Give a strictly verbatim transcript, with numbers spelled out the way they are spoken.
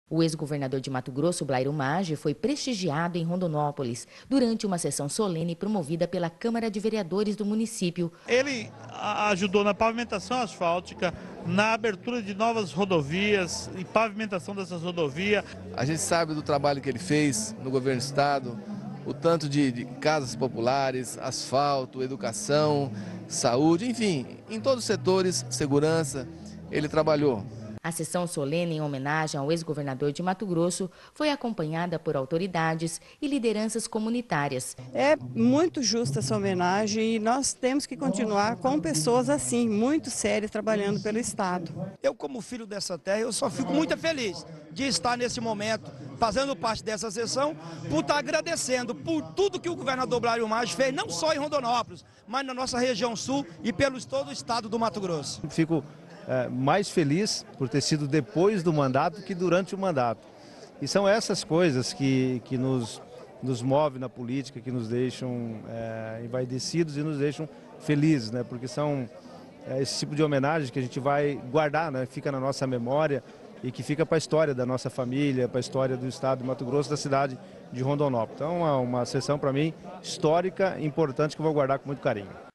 O ex-governador de Mato Grosso, Blairo Maggi, foi prestigiado em Rondonópolis durante uma sessão solene promovida pela Câmara de Vereadores do município. Ele ajudou na pavimentação asfáltica, na abertura de novas rodovias e pavimentação dessas rodovias. A gente sabe do trabalho que ele fez no governo do estado, o tanto de, de casas populares, asfalto, educação, saúde, enfim, em todos os setores, segurança, ele trabalhou. A sessão solene em homenagem ao ex-governador de Mato Grosso foi acompanhada por autoridades e lideranças comunitárias. É muito justa essa homenagem e nós temos que continuar com pessoas assim, muito sérias, trabalhando pelo Estado. Eu, como filho dessa terra, eu só fico muito feliz de estar nesse momento, fazendo parte dessa sessão, por estar agradecendo por tudo que o governador Blairo Maggi fez, não só em Rondonópolis, mas na nossa região sul e pelo todo o estado do Mato Grosso. Fico É, mais feliz por ter sido depois do mandato que durante o mandato. E são essas coisas que, que nos, nos movem na política, que nos deixam é, envaidecidos e nos deixam felizes, né? Porque são é, esse tipo de homenagem que a gente vai guardar, né? Fica na nossa memória e que fica para a história da nossa família, para a história do estado de Mato Grosso, da cidade de Rondonópolis. Então é uma sessão, para mim, histórica, importante, que eu vou guardar com muito carinho.